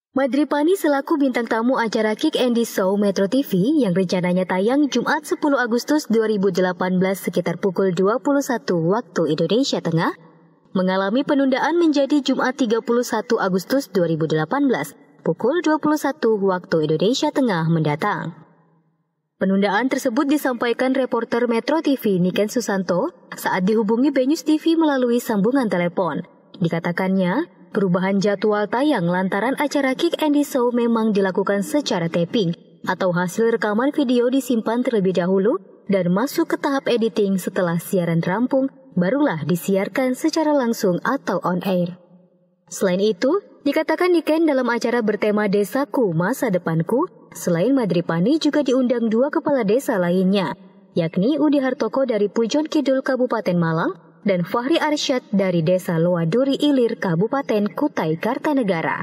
Madripani selaku bintang tamu acara Kick Andy Show Metro TV yang rencananya tayang Jumat 10 Agustus 2018 sekitar pukul 21 waktu Indonesia Tengah, mengalami penundaan menjadi Jumat 31 Agustus 2018 pukul 21 waktu Indonesia Tengah mendatang. Penundaan tersebut disampaikan reporter Metro TV Niken Susanto saat dihubungi BNews TV melalui sambungan telepon. Dikatakannya, perubahan jadwal tayang lantaran acara Kick Andy Show memang dilakukan secara taping atau hasil rekaman video disimpan terlebih dahulu dan masuk ke tahap editing setelah siaran rampung, barulah disiarkan secara langsung atau on air. Selain itu, dikatakan Niken dalam acara bertema Desaku Masa Depanku, selain Madripani juga diundang dua kepala desa lainnya, yakni Udi Hartoko dari Pujon Kidul Kabupaten Malang dan Fahri Arsyad dari Desa Loaduri Ilir Kabupaten Kutai Kartanegara.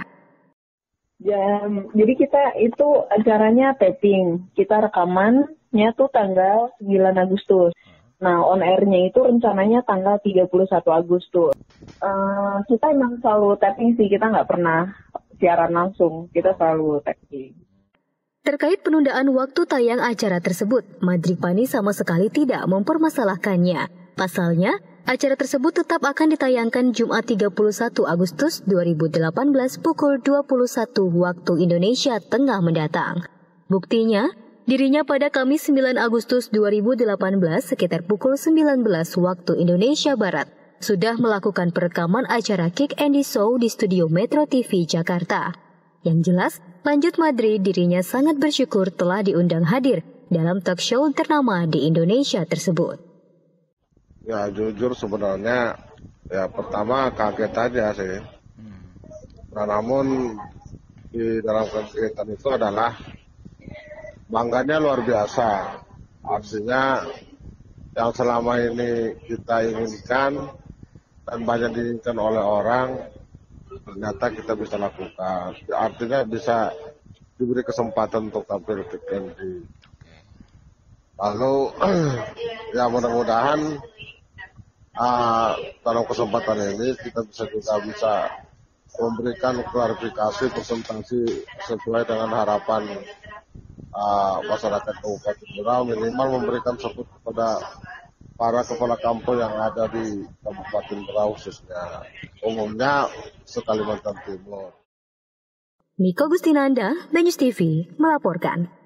Jadi kita itu acaranya taping, kita rekamannya tuh tanggal 9 Agustus. Nah, on airnya itu rencananya tanggal 31 Agustus. Kita emang selalu taping sih, kita nggak pernah siaran langsung, kita selalu taping. Terkait penundaan waktu tayang acara tersebut, Madripani sama sekali tidak mempermasalahkannya. Pasalnya, acara tersebut tetap akan ditayangkan Jumat 31 Agustus 2018 pukul 21 waktu Indonesia Tengah mendatang. Buktinya, dirinya pada Kamis 9 Agustus 2018 sekitar pukul 19 waktu Indonesia Barat sudah melakukan perekaman acara Kick Andy Show di studio Metro TV Jakarta. Yang jelas, lanjut Madri dirinya sangat bersyukur telah diundang hadir dalam talk show ternama di Indonesia tersebut. Ya jujur sebenarnya ya pertama kaget aja sih. Nah, namun di dalam kegiatan itu adalah bangganya luar biasa. Artinya yang selama ini kita inginkan dan banyak diinginkan oleh orang, ternyata kita bisa lakukan. Artinya bisa diberi kesempatan untuk tampil di Andy. Lalu ya mudah-mudahan dalam kesempatan ini kita bisa memberikan klarifikasi presentasi sesuai dengan harapan masyarakat Kabupaten Berau, minimal memberikan support kepada para kepala kampung yang ada di Kabupaten Berau khususnya, umumnya se-Kalimantan Timur. Niko Gustinanda, BNews TV, melaporkan.